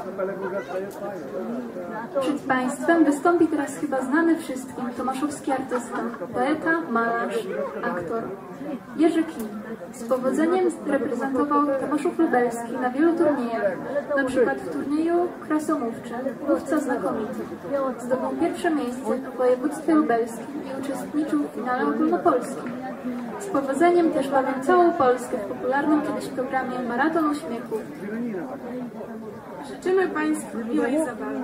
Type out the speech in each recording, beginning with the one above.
Przed Państwem wystąpi teraz chyba znany wszystkim tomaszowski artysta, poeta, malarz, aktor Jerzy Kin. Z powodzeniem reprezentował Tomaszów Lubelski na wielu turniejach, na przykład w turnieju krasomówczym, mówca znakomity. Zdobył pierwsze miejsce w województwie lubelskim i uczestniczył w finale ogólnopolskim. Z powodzeniem też bawił całą Polskę w popularnym kiedyś programie Maraton Uśmiechu. Życzymy Państwu miłej zabawy.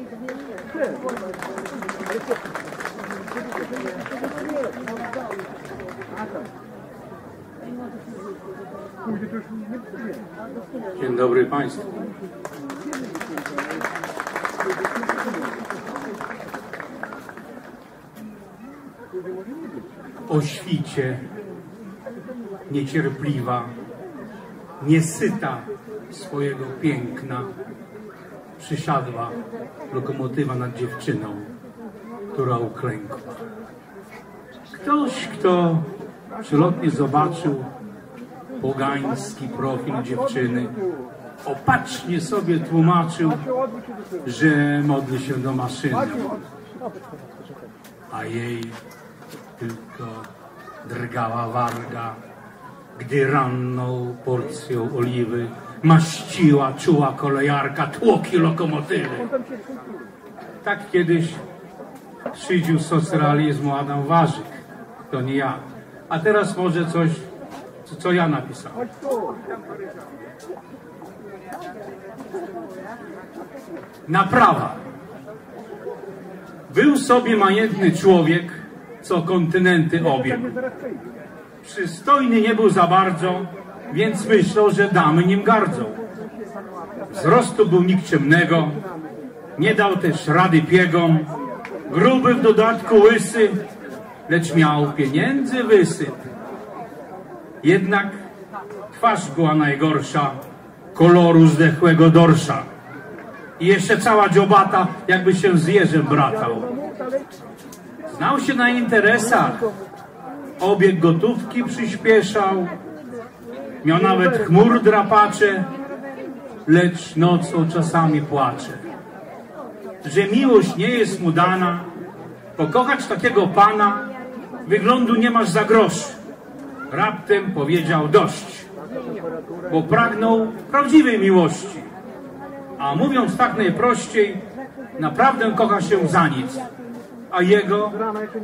Dzień dobry Państwu. O świcie, niecierpliwa, niesyta swojego piękna, przysiadła lokomotywa nad dziewczyną, która uklękła. Ktoś, kto przelotnie zobaczył pogański profil dziewczyny, opatrznie sobie tłumaczył, że modli się do maszyny, a jej tylko drgała warga, gdy ranną porcją oliwy maściła czuła kolejarka tłoki lokomotywy. Tak kiedyś szydził socrealizmu Adam Warzyk, to nie ja. A teraz może coś, co ja napisałem. Naprawa. Był sobie majętny człowiek, co kontynenty obiegł. Przystojny nie był za bardzo, więc myślał, że damy nim gardzą. Wzrostu był nikczemnego, nie dał też rady piegom, gruby w dodatku łysy, lecz miał pieniędzy wysyp. Jednak twarz była najgorsza, koloru zdechłego dorsza. I jeszcze cała dziobata, jakby się z jeżem bratał. Znał się na interesach, obieg gotówki przyspieszał, miał nawet chmur drapacze, lecz nocą czasami płacze. Że miłość nie jest mu dana, pokochać takiego pana, wyglądu nie masz za grosz. Raptem powiedział dość, bo pragnął prawdziwej miłości. A mówiąc tak najprościej, naprawdę kocha się za nic, a jego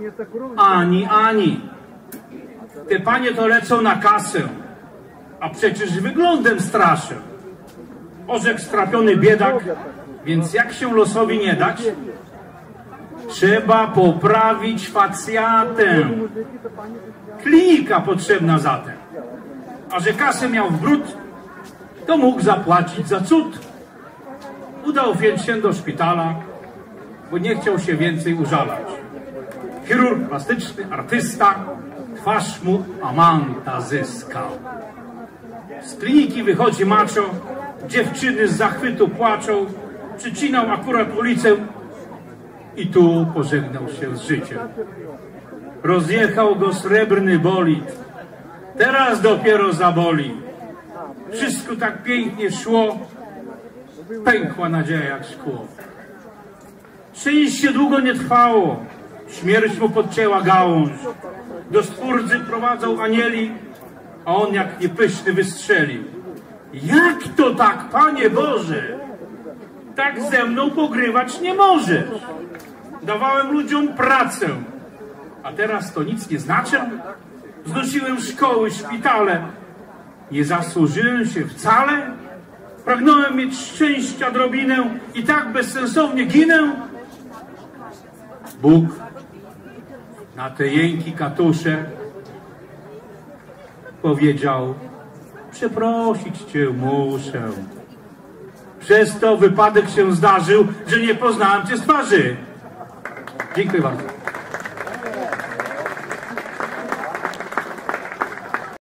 ani. Te panie to lecą na kasę, a przecież wyglądem straszę. Orzekł strapiony biedak, więc jak się losowi nie dać, trzeba poprawić facjatę. Klinika potrzebna zatem. A że kasę miał w bród, to mógł zapłacić za cud. Udał więc się do szpitala, bo nie chciał się więcej użalać. Chirurg plastyczny, artysta, twarz mu amanta zyskał. Z kliniki wychodzi macho, dziewczyny z zachwytu płaczą, przycinał akurat ulicę i tu pożegnał się z życiem. Rozjechał go srebrny bolid, teraz dopiero zaboli. Wszystko tak pięknie szło, pękła nadzieja jak szkło. Szczęście długo nie trwało, śmierć mu podcięła gałąź. Do stwórcy prowadzą anieli, a on jak niepyszny wystrzelił. Jak to tak, Panie Boże? Tak ze mną pogrywać nie możesz. Dawałem ludziom pracę, a teraz to nic nie znaczę? Znosiłem szkoły, szpitale. Nie zasłużyłem się wcale? Pragnąłem mieć szczęścia drobinę i tak bezsensownie ginę? Bóg na te jęki katusze powiedział: przeprosić cię muszę. Przez to wypadek się zdarzył, że nie poznałem cię z twarzy. Dziękuję bardzo.